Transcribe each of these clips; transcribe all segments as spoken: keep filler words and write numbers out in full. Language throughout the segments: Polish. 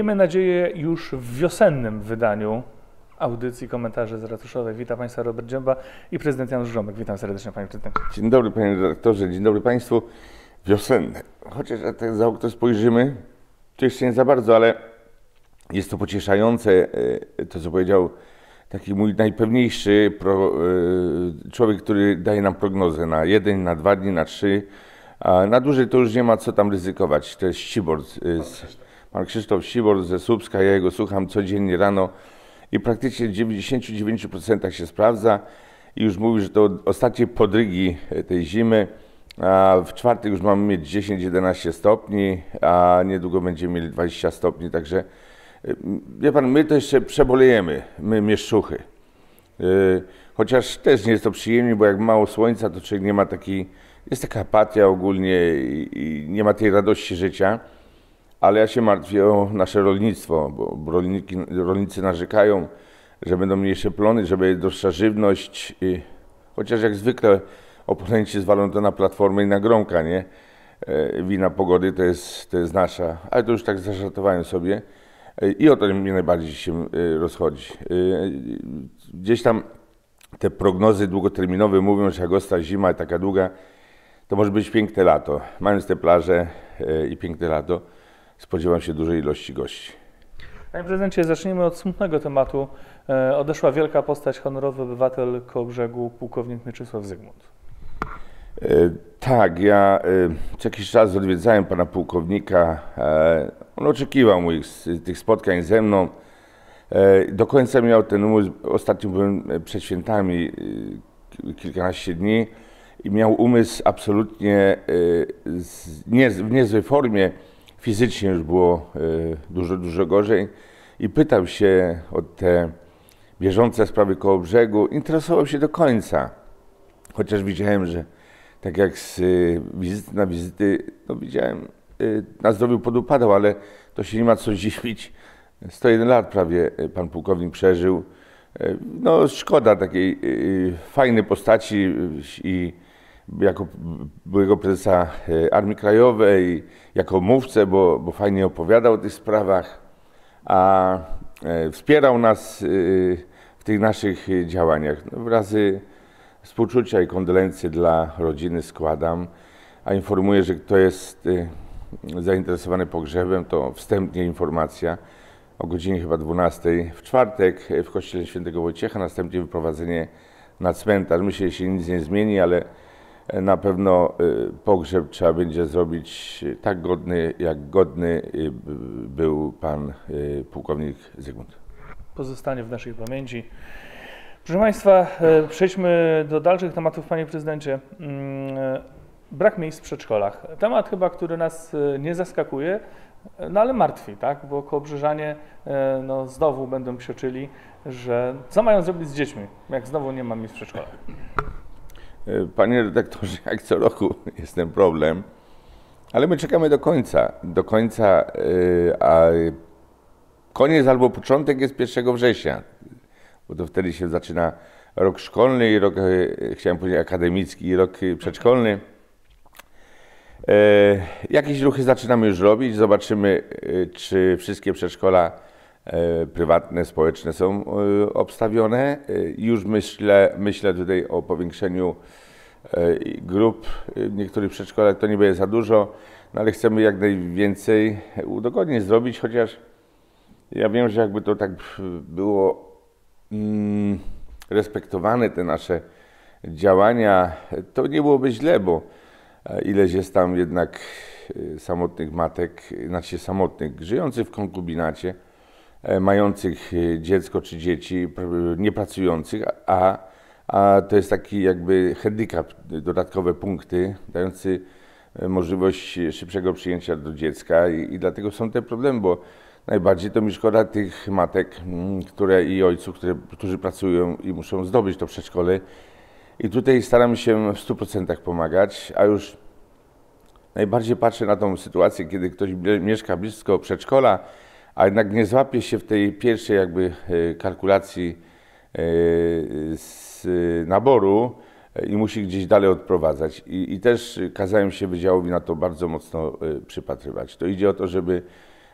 miejmy nadzieję już w wiosennym wydaniu audycji Komentarze z Ratuszowej. Witam Państwa Robert Dzięba i prezydent Janusz Żomek. Witam serdecznie, Panie Prezydencie. Dzień dobry, Panie Redaktorze, dzień dobry Państwu. Wiosenne. Chociaż jak tak za okno spojrzymy, to jeszcze nie za bardzo, ale jest to pocieszające, to co powiedział taki mój najpewniejszy pro, człowiek, który daje nam prognozę na jeden, na dwa dni, na trzy, a na dłużej to już nie ma co tam ryzykować. To jest Ścibor, pan Krzysztof Ścibor ze Słupska, ja jego słucham codziennie rano i praktycznie w dziewięćdziesięciu dziewięciu procentach się sprawdza i już mówi, że to ostatnie podrygi tej zimy, a w czwartek już mamy mieć dziesięć jedenaście stopni, a niedługo będziemy mieli dwadzieścia stopni, także wie pan, my to jeszcze przebolejemy, my mieszczuchy. Chociaż też nie jest to przyjemnie, bo jak mało słońca, to człowiek nie ma takiej, jest taka apatia ogólnie i, i nie ma tej radości życia. Ale ja się martwię o nasze rolnictwo, bo rolniki, rolnicy narzekają, że będą mniejsze plony, że będzie droższa żywność. I chociaż jak zwykle oponenci zwalą to na Platformę i na Gromka, nie? Wina pogody to jest, to jest nasza, ale to już tak zażartowałem sobie. I o to mnie najbardziej się rozchodzi. Gdzieś tam te prognozy długoterminowe mówią, że jak ostra zima taka długa, to może być piękne lato. Mając te plaże i piękne lato, spodziewam się dużej ilości gości. Panie prezydencie, zacznijmy od smutnego tematu. Odeszła wielka postać, honorowy obywatel Kołobrzegu, pułkownik Mieczysław Zygmunt. Tak, ja co jakiś czas odwiedzałem pana pułkownika. On oczekiwał moich tych spotkań ze mną. Do końca miał ten umysł. Ostatnio byłem przed świętami kilkanaście dni i miał umysł absolutnie nie, w niezłej formie. Fizycznie już było dużo, dużo gorzej i pytał się o te bieżące sprawy Kołobrzegu. Interesował się do końca, chociaż widziałem, że tak jak z wizyty na wizyty, no widziałem, na zdrowiu podupadał, ale to się nie ma co dziwić. sto jeden lat prawie pan pułkownik przeżył. No szkoda takiej fajnej postaci i jako byłego prezesa Armii Krajowej, jako mówcę, bo, bo fajnie opowiadał o tych sprawach, a wspierał nas w tych naszych działaniach. No, wyrazy współczucia i kondolencje dla rodziny składam, a informuję, że kto jest zainteresowany pogrzebem, to wstępnie informacja o godzinie chyba dwunastej w czwartek w kościele Świętego Wojciecha, następnie wyprowadzenie na cmentarz. Myślę, że się nic nie zmieni, ale na pewno pogrzeb trzeba będzie zrobić tak godny, jak godny był pan pułkownik Zygmunt. Pozostanie w naszej pamięci. Proszę Państwa, przejdźmy do dalszych tematów, Panie Prezydencie. Brak miejsc w przedszkolach. Temat chyba, który nas nie zaskakuje, no ale martwi, tak? Bo kołobrzeżanie no, znowu będą psioczyli, że co mają zrobić z dziećmi, jak znowu nie ma miejsc w przedszkolach. Panie redaktorze, jak co roku jest ten problem, ale my czekamy do końca. Do końca, a koniec albo początek jest pierwszego września, bo to wtedy się zaczyna rok szkolny i rok, chciałem powiedzieć akademicki, i rok przedszkolny. Jakieś ruchy zaczynamy już robić, zobaczymy, czy wszystkie przedszkola prywatne, społeczne są obstawione. Już myślę, myślę tutaj o powiększeniu grup. W niektórych przedszkolach to nie będzie za dużo, no ale chcemy jak najwięcej udogodnień zrobić, chociaż ja wiem, że jakby to tak było mm, respektowane, te nasze działania, to nie byłoby źle, bo ileś jest tam jednak samotnych matek, znaczy samotnych, żyjących w konkubinacie, mających dziecko czy dzieci, niepracujących, a, a to jest taki jakby handicap, dodatkowe punkty, dający możliwość szybszego przyjęcia do dziecka i, i dlatego są te problemy, bo najbardziej to mi szkoda tych matek, które i ojców, które, którzy pracują i muszą zdobyć to przedszkole. I tutaj staramy się w stu procentach pomagać, a już najbardziej patrzę na tą sytuację, kiedy ktoś mieszka blisko przedszkola, a jednak nie złapie się w tej pierwszej jakby kalkulacji z naboru i musi gdzieś dalej odprowadzać. I, i też kazałem się wydziałowi na to bardzo mocno przypatrywać. To idzie o to, żeby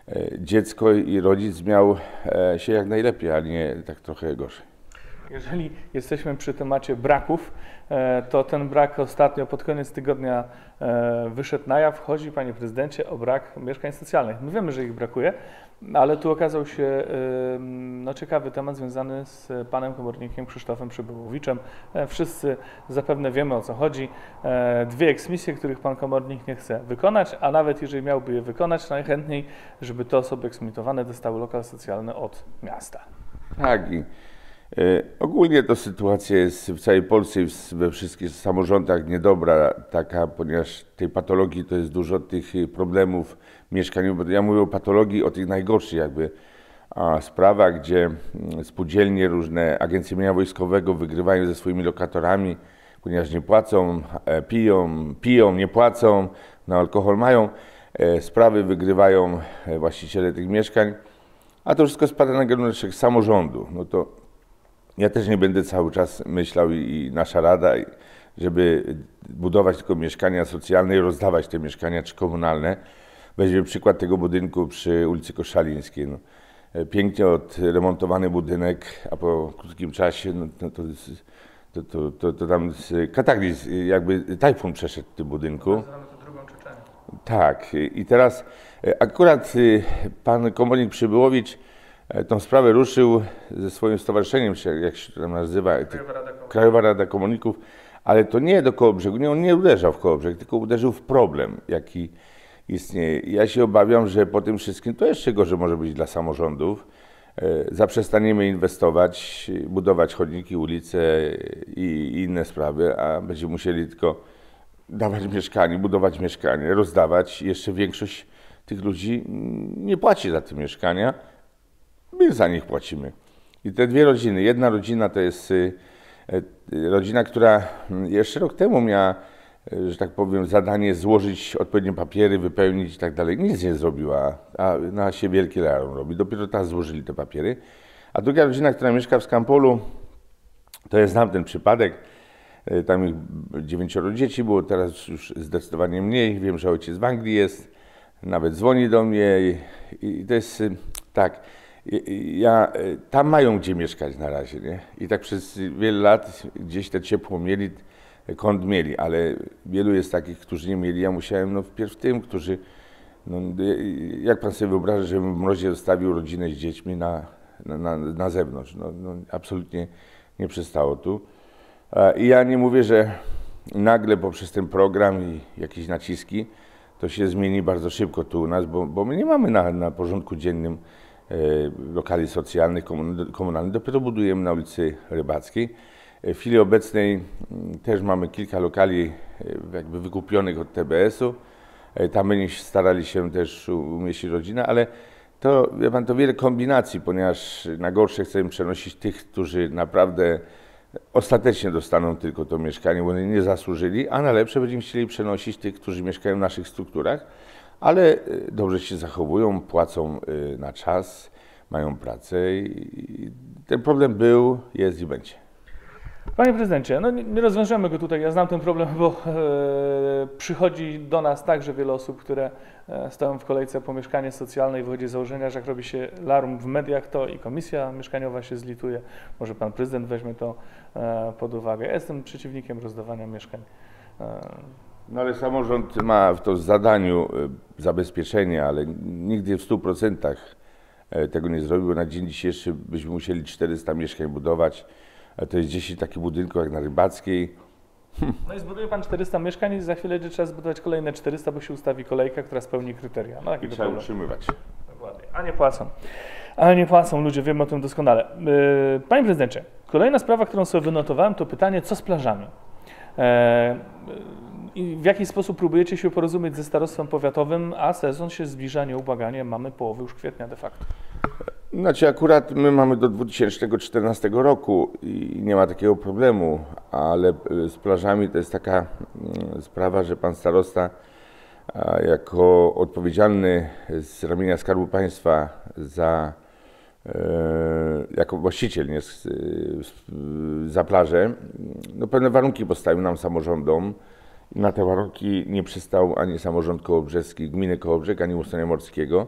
dziecko i rodzic miał się jak najlepiej, a nie tak trochę gorzej. Jeżeli jesteśmy przy temacie braków, to ten brak ostatnio pod koniec tygodnia wyszedł na jaw. Chodzi, panie prezydencie, o brak mieszkań socjalnych. My wiemy, że ich brakuje, ale tu okazał się no, ciekawy temat związany z panem komornikiem Krzysztofem Przybyłowiczem. Wszyscy zapewne wiemy, o co chodzi. Dwie eksmisje, których pan komornik nie chce wykonać, a nawet jeżeli miałby je wykonać, najchętniej, żeby te osoby eksmitowane dostały lokal socjalny od miasta. Tak. I E, ogólnie to sytuacja jest w całej Polsce i we wszystkich samorządach niedobra taka, ponieważ tej patologii to jest dużo tych problemów mieszkaniowych. Ja mówię o patologii, o tych najgorszych jakby a, sprawach, gdzie spółdzielnie, różne agencje mienia wojskowego wygrywają ze swoimi lokatorami, ponieważ nie płacą, e, piją, piją, nie płacą, na alkohol mają. E, sprawy wygrywają e, właściciele tych mieszkań, a to wszystko spada na gatunek samorządu. No to ja też nie będę cały czas myślał i, i nasza rada, żeby budować tylko mieszkania socjalne i rozdawać te mieszkania czy komunalne. Weźmiemy przykład tego budynku przy ulicy Koszalińskiej. No, pięknie odremontowany budynek, a po krótkim czasie no, to, to, to, to, to, to tam kataklizm, jakby tajfun przeszedł w tym budynku. Nazywamy to drugą Czeczenią. Tak. I teraz akurat pan komornik Przybyłowicz tą sprawę ruszył ze swoim stowarzyszeniem, jak się to tam nazywa, Krajowa Rada Komorników. Krajowa Rada Komorników, ale to nie do Kołobrzegu, nie, on nie uderzał w Kołobrzeg, tylko uderzył w problem, jaki istnieje. Ja się obawiam, że po tym wszystkim to jeszcze gorzej może być dla samorządów. Zaprzestaniemy inwestować, budować chodniki, ulice i inne sprawy, a będziemy musieli tylko dawać mieszkanie, budować mieszkanie, rozdawać. Jeszcze większość tych ludzi nie płaci za te mieszkania. My za nich płacimy. I te dwie rodziny, jedna rodzina to jest rodzina, która jeszcze rok temu miała, że tak powiem, zadanie złożyć odpowiednie papiery, wypełnić i tak dalej. Nic nie zrobiła, a na się wielkie larum robi. Dopiero teraz złożyli te papiery. A druga rodzina, która mieszka w Skampolu, to ja znam ten przypadek. Tam ich dziewięcioro dzieci było, teraz już zdecydowanie mniej. Wiem, że ojciec w Anglii jest, nawet dzwoni do mnie i, i to jest tak. Ja, tam mają gdzie mieszkać na razie, nie? I tak przez wiele lat gdzieś te ciepło mieli, kąt mieli, ale wielu jest takich, którzy nie mieli. Ja musiałem, no wpierw tym, którzy, no, jak pan sobie wyobraża, żebym w mrozie zostawił rodzinę z dziećmi na, na, na zewnątrz? No, no, absolutnie nie przystało tu. I ja nie mówię, że nagle poprzez ten program i jakieś naciski to się zmieni bardzo szybko tu u nas, bo, bo my nie mamy na, na porządku dziennym lokali socjalnych, komunalnych. Dopiero budujemy na ulicy Rybackiej. W chwili obecnej też mamy kilka lokali jakby wykupionych od T B S-u. Tam będziemy starali się też umieścić rodzinę, ale to, wie pan, to wiele kombinacji, ponieważ na gorsze chcemy przenosić tych, którzy naprawdę ostatecznie dostaną tylko to mieszkanie, bo oni nie zasłużyli, a na lepsze będziemy chcieli przenosić tych, którzy mieszkają w naszych strukturach, ale dobrze się zachowują, płacą na czas, mają pracę i ten problem był, jest i będzie. Panie prezydencie, no nie, nie rozwiążemy go tutaj, ja znam ten problem, bo e, przychodzi do nas także wiele osób, które e, stoją w kolejce po mieszkanie socjalne i wychodzi z założenia, że jak robi się larum w mediach, to i komisja mieszkaniowa się zlituje, może pan prezydent weźmie to e, pod uwagę. Ja jestem przeciwnikiem rozdawania mieszkań. E, No ale samorząd ma w to zadaniu zabezpieczenie, ale nigdy w stu procentach tego nie zrobił, bo na dzień dzisiejszy byśmy musieli czterysta mieszkań budować. To jest dziesięć takich budynków jak na Rybackiej. Hm. No i zbuduje pan czterysta mieszkań i za chwilę będzie trzeba zbudować kolejne czterysta, bo się ustawi kolejka, która spełni kryteria. No, I trzeba utrzymywać. Dokładnie. A nie płacą. A nie płacą ludzie, wiemy o tym doskonale. Panie prezydencie, kolejna sprawa, którą sobie wynotowałem, to pytanie, co z plażami? I w jaki sposób próbujecie się porozumieć ze starostwem powiatowym, a sezon się zbliża nieubłaganie, mamy połowę już kwietnia de facto. Znaczy akurat my mamy do dwa tysiące czternastego roku i nie ma takiego problemu, ale z plażami to jest taka sprawa, że pan starosta jako odpowiedzialny z ramienia Skarbu Państwa za, jako właściciel nie, za plażę, no pewne warunki postawił nam samorządom. Na te warunki nie przystał ani samorząd kołobrzeski, gminy Kołobrzeg, ani Ustronia Morskiego.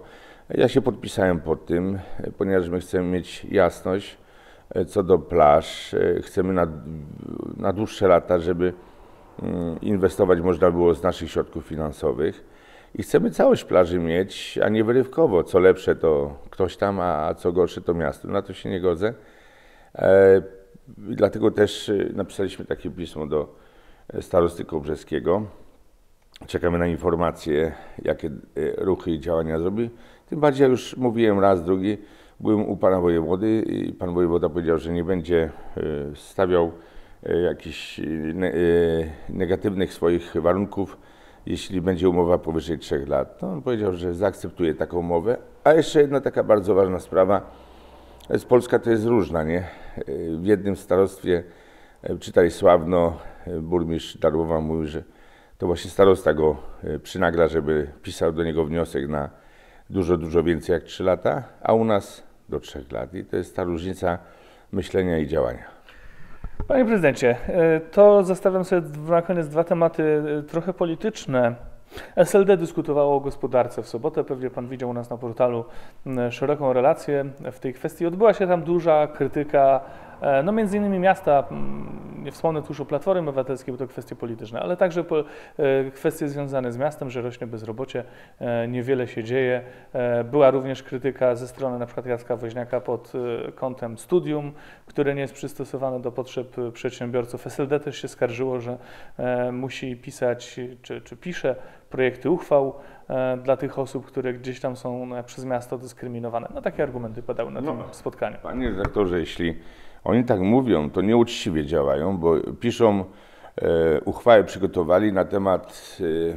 Ja się podpisałem pod tym, ponieważ my chcemy mieć jasność co do plaż. Chcemy na, na dłuższe lata, żeby inwestować można było z naszych środków finansowych i chcemy całość plaży mieć, a nie wyrywkowo. Co lepsze to ktoś tam, a co gorsze to miasto. Na to się nie godzę. E, dlatego też napisaliśmy takie pismo do starosty kołbrzeskiego. Czekamy na informacje, jakie ruchy i działania zrobi. Tym bardziej, ja już mówiłem raz, drugi, byłem u pana wojewody i pan wojewoda powiedział, że nie będzie stawiał jakichś negatywnych swoich warunków, jeśli będzie umowa powyżej trzech lat. No, on powiedział, że zaakceptuje taką umowę. A jeszcze jedna taka bardzo ważna sprawa. Z Polska to jest różna, nie? W jednym starostwie, czytaj Sławno, burmistrz Darłowa mówił, że to właśnie starosta go przynagla, żeby pisał do niego wniosek na dużo, dużo więcej jak trzy lata, a u nas do trzech lat. I to jest ta różnica myślenia i działania. Panie prezydencie, to zostawiam sobie na koniec dwa tematy trochę polityczne. S L D dyskutowało o gospodarce w sobotę, pewnie pan widział u nas na portalu szeroką relację w tej kwestii. Odbyła się tam duża krytyka, no między innymi miasta, nie wspomnę tu już o Platformie Obywatelskiej, bo to kwestie polityczne, ale także kwestie związane z miastem, że rośnie bezrobocie, niewiele się dzieje. Była również krytyka ze strony na przykład Jacka Woźniaka pod kątem studium, które nie jest przystosowane do potrzeb przedsiębiorców. S L D też się skarżyło, że musi pisać, czy, czy pisze projekty uchwał dla tych osób, które gdzieś tam są przez miasto dyskryminowane. No takie argumenty padały na no, tym spotkaniu. Panie redaktorze, jeśli oni tak mówią, to nieuczciwie działają, bo piszą, e, uchwałę przygotowali na temat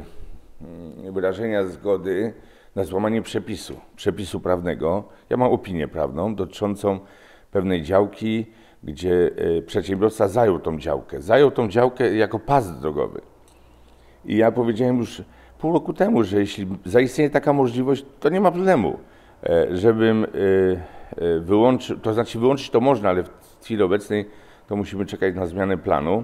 e, wyrażenia zgody na złamanie przepisu, przepisu prawnego. Ja mam opinię prawną dotyczącą pewnej działki, gdzie e, przedsiębiorca zajął tą działkę. Zajął tą działkę jako pas drogowy. I ja powiedziałem już pół roku temu, że jeśli zaistnieje taka możliwość, to nie ma problemu, e, żebym e, wyłączył, to znaczy wyłączyć to można, ale w chwili obecnej to musimy czekać na zmianę planu.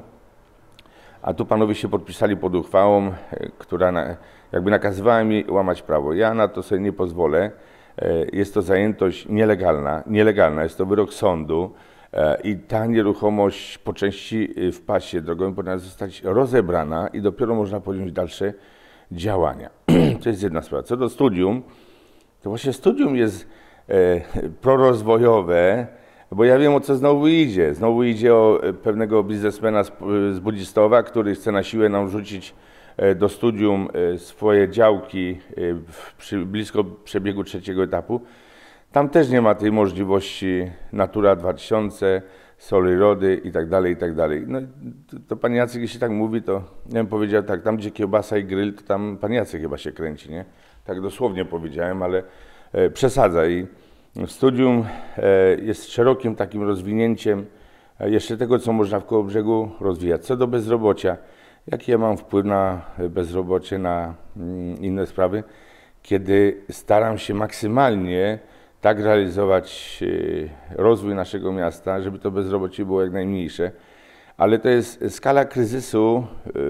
A tu panowie się podpisali pod uchwałą, która na, jakby nakazywała mi łamać prawo. Ja na to sobie nie pozwolę. Jest to zajętość nielegalna, nielegalna, jest to wyrok sądu i ta nieruchomość po części w pasie drogowym powinna zostać rozebrana i dopiero można podjąć dalsze działania. To jest jedna sprawa. Co do studium, to właśnie studium jest e, prorozwojowe, bo ja wiem, o co znowu idzie. Znowu idzie o pewnego biznesmena z, z Budzistowa, który chce na siłę nam rzucić do studium swoje działki w, przy, blisko przebiegu trzeciego etapu. Tam też nie ma tej możliwości Natura dwa tysiące, soli rody i tak dalej, i tak dalej. No to, to pan Jacek, jeśli tak mówi, to ja bym powiedział tak, tam gdzie kiełbasa i grill, to tam pan Jacek chyba się kręci, nie? Tak dosłownie powiedziałem, ale e, przesadza. I studium e, jest szerokim takim rozwinięciem e, jeszcze tego, co można w Kołobrzegu rozwijać. Co do bezrobocia, jaki ja mam wpływ na bezrobocie, na mm, inne sprawy, kiedy staram się maksymalnie tak realizować rozwój naszego miasta, żeby to bezrobocie było jak najmniejsze, ale to jest skala kryzysu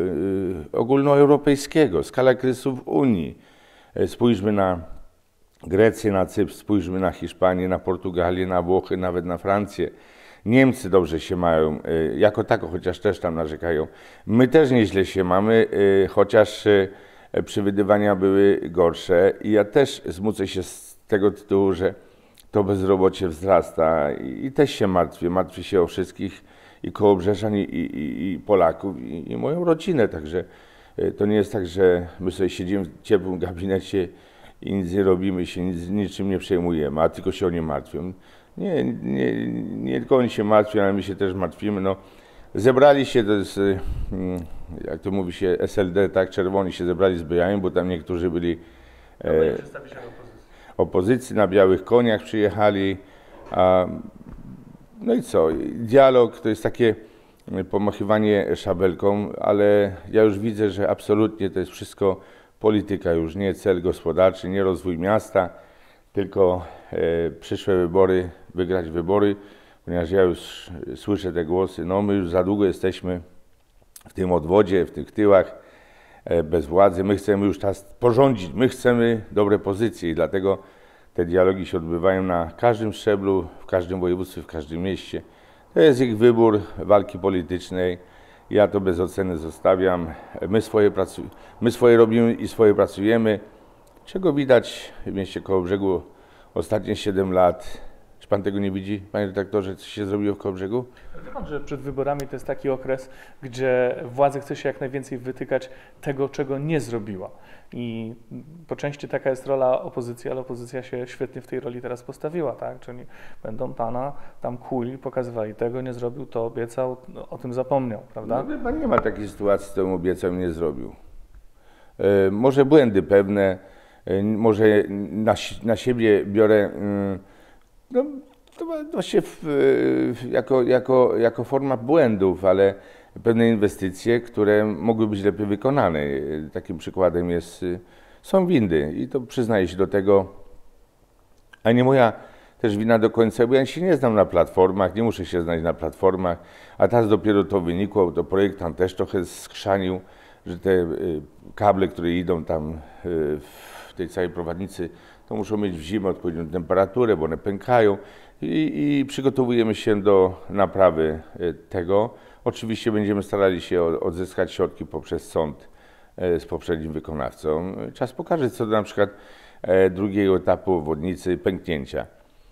ogólnoeuropejskiego, skala kryzysu w Unii. Spójrzmy na Grecję, na Cypr, spójrzmy na Hiszpanię, na Portugalię, na Włochy, nawet na Francję. Niemcy dobrze się mają, jako tako, chociaż też tam narzekają. My też nieźle się mamy, chociaż przewidywania były gorsze i ja też zmucę się z tego tytułu, że to bezrobocie wzrasta i, i też się martwię. Martwię się o wszystkich i Kołobrzeszan, i, i, i Polaków, i, i moją rodzinę. Także to nie jest tak, że my sobie siedzimy w ciepłym gabinecie i nic nie robimy, się nic, niczym nie przejmujemy, a tylko się o nie martwią. Nie, nie, nie tylko oni się martwią, ale my się też martwimy. No, zebrali się, to jest, jak to mówi się, S L D, tak, czerwoni się zebrali z Byjami, bo tam niektórzy byli e, opozycji, na białych koniach przyjechali. A, no i co, dialog to jest takie pomachywanie szabelką, ale ja już widzę, że absolutnie to jest wszystko polityka, już nie cel gospodarczy, nie rozwój miasta, tylko e, przyszłe wybory, wygrać wybory, ponieważ ja już słyszę te głosy, no my już za długo jesteśmy w tym odwodzie, w tych tyłach, e, bez władzy, my chcemy już teraz porządzić, my chcemy dobre pozycje i dlatego Te dialogi się odbywają na każdym szczeblu, w każdym województwie, w każdym mieście. To jest ich wybór walki politycznej. Ja to bez oceny zostawiam. My swoje, pracu- my swoje robimy i swoje pracujemy. Czego widać w mieście Kołobrzegu ostatnie siedem lat? Czy pan tego nie widzi, panie redaktorze, co się zrobiło w Kołobrzegu? Wie pan, że przed wyborami to jest taki okres, gdzie władza chce się jak najwięcej wytykać tego, czego nie zrobiła. I po części taka jest rola opozycji, ale opozycja się świetnie w tej roli teraz postawiła, tak? Czyli będą pana tam kuli, pokazywali, tego nie zrobił, to obiecał, no, o tym zapomniał, prawda? No, pan nie ma takiej sytuacji, co mu obiecał i nie zrobił. E, może błędy pewne, e, może na, na siebie biorę, y, no, to właśnie w, w, jako, jako, jako forma błędów, ale pewne inwestycje, które mogły być lepiej wykonane. Takim przykładem jest, są windy i to przyznaję się do tego, a nie moja też wina do końca, bo ja się nie znam na platformach, nie muszę się znać na platformach, a teraz dopiero to wynikło, to projektant też trochę skrzanił, że te kable, które idą tam w tej całej prowadnicy, to muszą mieć w zimę odpowiednią temperaturę, bo one pękają i, i przygotowujemy się do naprawy tego. Oczywiście będziemy starali się odzyskać środki poprzez sąd z poprzednim wykonawcą. Czas pokaże, co do na przykład drugiego etapu obwodnicy pęknięcia.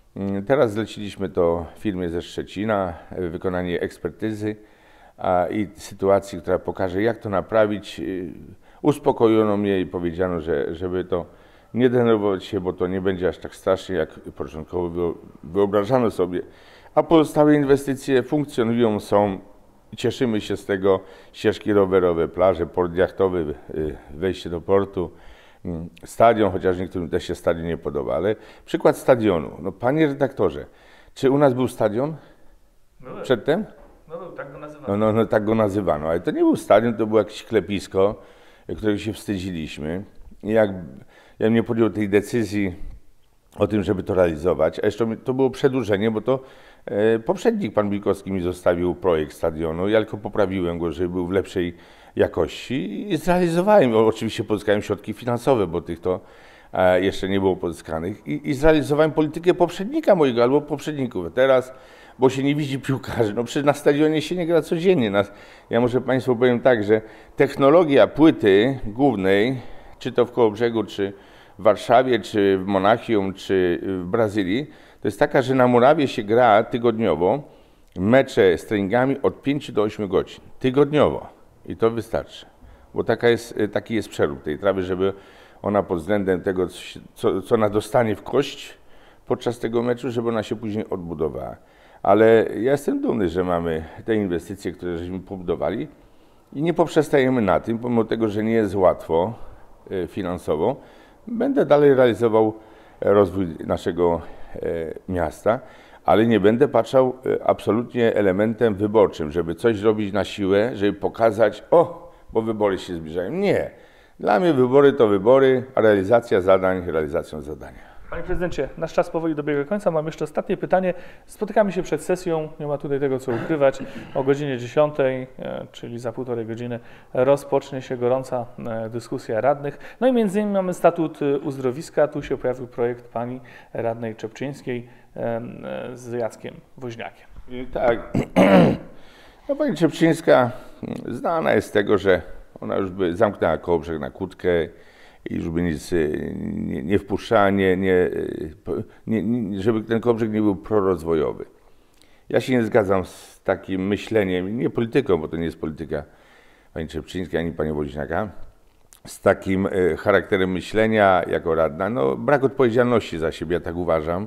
Teraz zleciliśmy to firmie ze Szczecina, wykonanie ekspertyzy a, i sytuacji, która pokaże, jak to naprawić. Uspokojono mnie i powiedziano, że żeby to nie denerwować się, bo to nie będzie aż tak strasznie, jak początkowo wyobrażano sobie. A pozostałe inwestycje funkcjonują, są. Cieszymy się z tego. Ścieżki rowerowe, plaże, port jachtowy, wejście do portu, stadion, chociaż niektórym też się stadion nie podoba, ale przykład stadionu. No, panie redaktorze, czy u nas był stadion No, przedtem? no, no tak go nazywano. No, no, no tak go nazywano, ale to nie był stadion, to było jakieś sklepisko, którego się wstydziliśmy. I jak ja nie podjął tej decyzji o tym, żeby to realizować, a jeszcze to było przedłużenie, bo to e, poprzednik, pan Wilkowski, mi zostawił projekt stadionu, ja tylko poprawiłem go, żeby był w lepszej jakości i zrealizowałem. Oczywiście pozyskałem środki finansowe, bo tych to e, jeszcze nie było pozyskanych i, i zrealizowałem politykę poprzednika mojego albo poprzedników. Teraz, bo się nie widzi piłkarzy, no przecież na stadionie się nie gra codziennie. Na, ja może państwu powiem tak, że technologia płyty głównej, czy to w Kołobrzegu, czy w Warszawie, czy w Monachium, czy w Brazylii, to jest taka, że na murawie się gra tygodniowo mecze z treningami od pięciu do ośmiu godzin. Tygodniowo. I to wystarczy. Bo taka jest, taki jest przerób tej trawy, żeby ona pod względem tego, co, co ona dostanie w kość podczas tego meczu, żeby ona się później odbudowała. Ale ja jestem dumny, że mamy te inwestycje, które żeśmy pobudowali i nie poprzestajemy na tym, pomimo tego, że nie jest łatwo finansowo. Będę dalej realizował rozwój naszego miasta, ale nie będę patrzał absolutnie elementem wyborczym, żeby coś robić na siłę, żeby pokazać, o, bo wybory się zbliżają. Nie. Dla mnie wybory to wybory, a realizacja zadań realizacją zadania. Panie prezydencie, nasz czas powoli dobiega końca. Mam jeszcze ostatnie pytanie. Spotykamy się przed sesją, nie ma tutaj tego co ukrywać. O godzinie dziesiątej, czyli za półtorej godziny, rozpocznie się gorąca dyskusja radnych. No i między innymi mamy statut uzdrowiska. Tu się pojawił projekt pani radnej Czepczyńskiej z Jackiem Woźniakiem. I tak. No, pani Czepczyńska znana jest z tego, że ona już by zamknęła Kołobrzeg na kłódkę i już by nic nie, nie wpuszczała, nie, nie, nie, żeby ten Kołobrzeg nie był prorozwojowy. Ja się nie zgadzam z takim myśleniem, nie polityką, bo to nie jest polityka pani Czepczyńskiej ani pani Woźniaka, z takim charakterem myślenia jako radna. No, brak odpowiedzialności za siebie, ja tak uważam.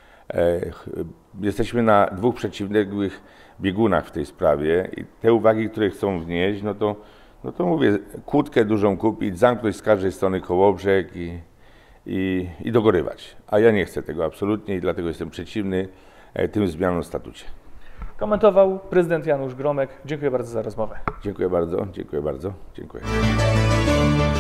Jesteśmy na dwóch przeciwległych biegunach w tej sprawie i te uwagi, które chcą wnieść, no to No to mówię, kłódkę dużą kupić, zamknąć z każdej strony Kołobrzeg i, i, i dogorywać. A ja nie chcę tego absolutnie i dlatego jestem przeciwny tym zmianom w statucie. Komentował prezydent Janusz Gromek. Dziękuję bardzo za rozmowę. Dziękuję bardzo, dziękuję bardzo, dziękuję.